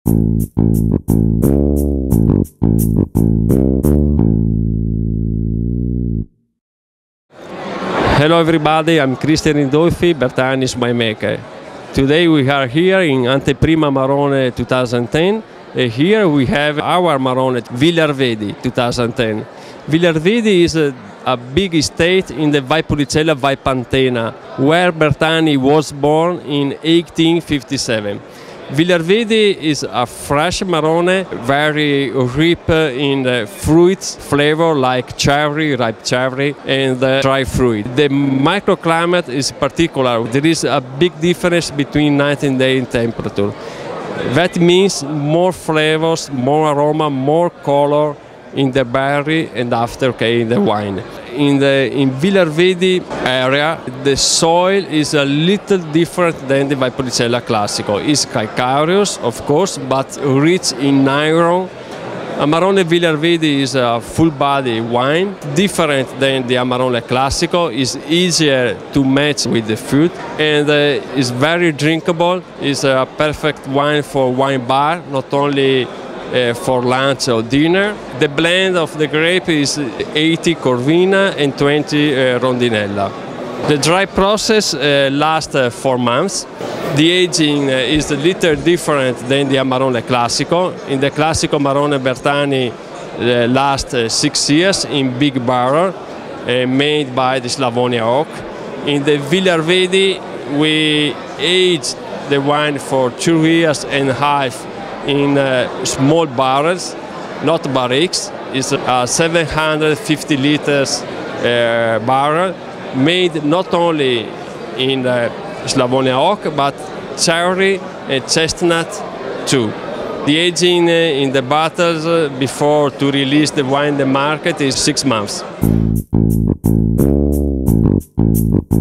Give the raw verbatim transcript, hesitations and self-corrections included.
Hello everybody, I'm Cristian Ridolfi, Bertani's winemaker. Today we are here in Anteprima Marrone twenty ten, and here we have our Marrone Villarvedi twenty ten. Villarvedi is a, a big estate in the Valpolicella Valpantena, where Bertani was born in eighteen fifty-seven. Villarvedi is a fresh Marrone, very rich in the fruits flavor like cherry, ripe cherry, and uh, dry fruit. The microclimate is particular. There is a big difference between night and day in temperature. That means more flavors, more aroma, more color in the berry and after okay, in the wine. In the in Villarvedi area, the soil is a little different than the Valpolicella Classico. It's calcareous, of course, but rich in iron. Amarone Villarvedi is a full-body wine, different than the Amarone Classico. It's easier to match with the food and uh, is very drinkable. It's a perfect wine for wine bar, not only Uh, for lunch or dinner. The blend of the grape is eighty Corvina and twenty uh, Rondinella. The dry process uh, lasts uh, four months. The aging uh, is a little different than the Amarone Classico. In the Classico, Marrone Bertani uh, lasts uh, six years in big barrel, uh, made by the Slavonia oak. In the Villarvedi, we age the wine for two years and a half in uh, small barrels, not barriques. It's a seven hundred fifty liters uh, barrel, made not only in uh, Slavonia oak, but cherry and chestnut too. The aging uh, in the bottles uh, before to release the wine in the market is six months.